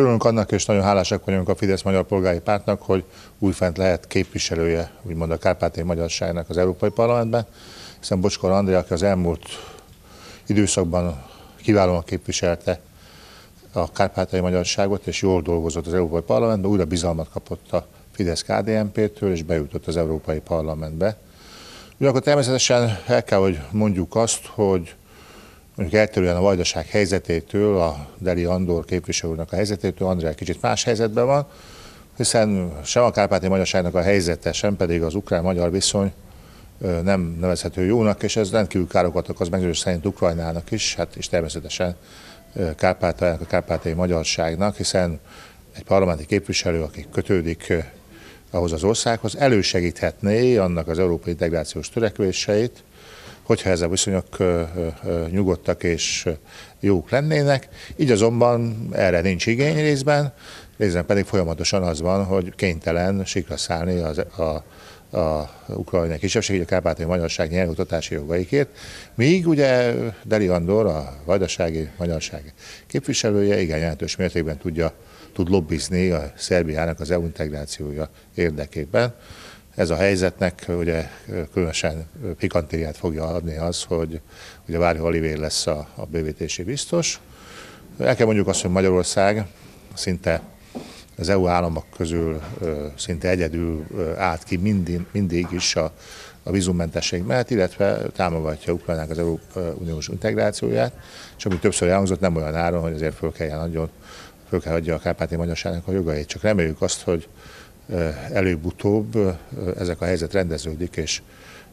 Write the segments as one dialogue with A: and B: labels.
A: Örülünk annak, és nagyon hálásak vagyunk a Fidesz Magyar Polgári Pártnak, hogy újfent lehet képviselője, úgymond a kárpátaljai magyarságnak az Európai Parlamentben, hiszen Bocskor Andrea, aki az elmúlt időszakban kiválóan képviselte a kárpátaljai magyarságot, és jól dolgozott az Európai Parlamentben, újra bizalmat kapott a Fidesz-KDNP-től, és bejutott az Európai Parlamentbe. Ugyanakkor természetesen el kell, hogy mondjuk azt, hogy mondjuk eltérően a Vajdaság helyzetétől, a Deli Andor képviselőnek a helyzetétől, Andrea kicsit más helyzetben van, hiszen sem a kárpátaljai magyarságnak a helyzete, sem pedig az ukrán-magyar viszony nem nevezhető jónak, és ez rendkívül károkat okoz meggyőzés szerint Ukrajnának is, hát és természetesen Kárpátaljainak, a kárpátaljai magyarságnak, hiszen egy parlamenti képviselő, aki kötődik ahhoz az országhoz, elősegíthetné annak az európai integrációs törekvéseit, hogyha ezek a viszonyok nyugodtak és jók lennének. Így azonban erre nincs igény részben pedig folyamatosan az van, hogy kénytelen sikra szállni a ukrajnai kisebbség, a kárpátaljai magyarság nyelvoktatási jogaikért, míg ugye Deli Andor, a vajdasági magyarság képviselője igen jelentős mértékben tud lobbizni a Szerbiának az EU integrációja érdekében. Ez a helyzetnek ugye különösen pikantériát fogja adni az, hogy ugye Várhelyi Olivér lesz a bővítési biztos. El kell mondjuk azt, hogy Magyarország szinte az EU államok közül szinte egyedül állt ki mindig is a vízummentesség mellett, illetve támogatja Ukrajnának az Európai Uniós integrációját, és ami többször elhangzott, nem olyan áron, hogy azért föl kell adja a kárpátaljai magyarságnak a jogait. Csak reméljük azt, hogy előbb-utóbb ezek a helyzet rendeződik, és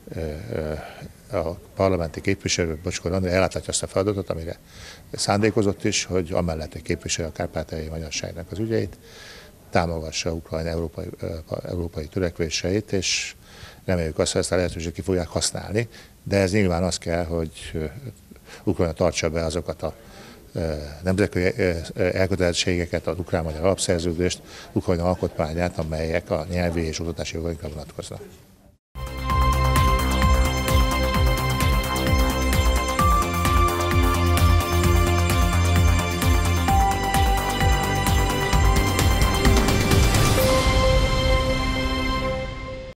A: a parlamenti képviselő, Bocskor Andrea elláthatja azt a feladatot, amire szándékozott is, hogy amellett, hogy képviselje a kárpátaljai magyarságnak az ügyeit, támogassa Ukrajna európai törekvéseit, és reméljük azt, hogy ezt a lehetőséget ki fogják használni, de ez nyilván az kell, hogy Ukrajna tartsa be azokat a nemzetközi elkötelezettségeket, az ukrán-magyar alapszerződést, Ukrajna alkotmányát, amelyek a nyelvi és oktatási jogainkra vonatkoznak.